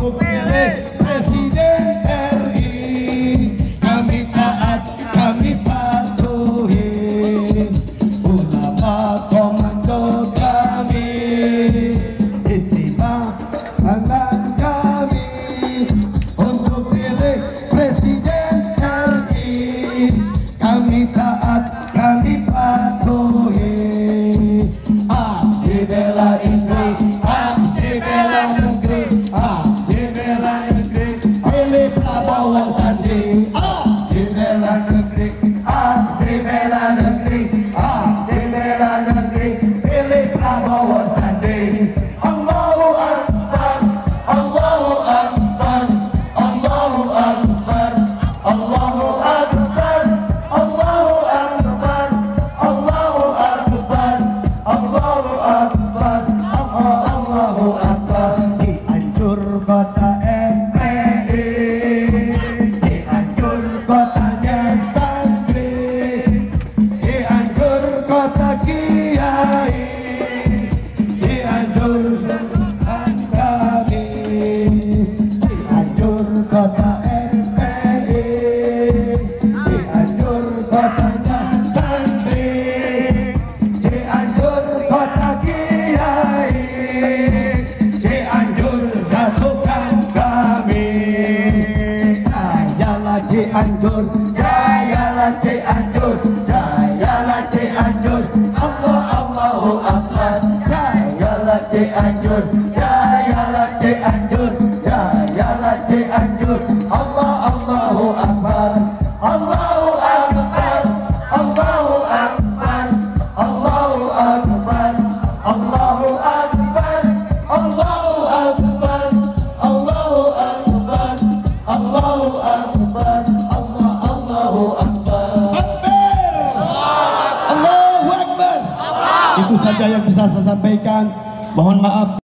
untuk pilih Presiden RI. Kami taat, kami patuhi ulama komando kami. Istimewa tangan kami untuk pilih Presiden RI. Kami taat, kami patuhi. Aksi bela istri, aksi bela negeri, aksi bela negeri, pilih Prabowo Sandi. Aksi bela negeri, aksi bela negeri, aksi bela negeri, pilih Prabowo Sandi. Allahu Akbar, Allahu Akbar, Allahu Akbar, Allahu Akbar, Allahu Akbar, Allahu Akbar, Allahu Akbar, Allahu Akbar. Cianjur kota MPI, Cianjur kotanya santri, Cianjur kota kiai, Cianjur kota kami, Cianjur kota MPI, Cianjur kotanya santri, Cianjur kota kiai, Cianjur satukan kami. Jayalah Cianjur, jayalah Cianjur, jayalah Cianjur, Allahu Akbar. Jayalah Cianjur, jayalah Cianjur, jayalah Cianjur, Allahu Akbar. Allahu Akbar, Allahu Akbar, Allahu Akbar, Allahu Akbar, Allahu Akbar, Allahu Akbar, Allahu Akbar, Allahu Akbar. Allahu Akbar. Itu saja yang bisa saya sampaikan. Mohon maaf.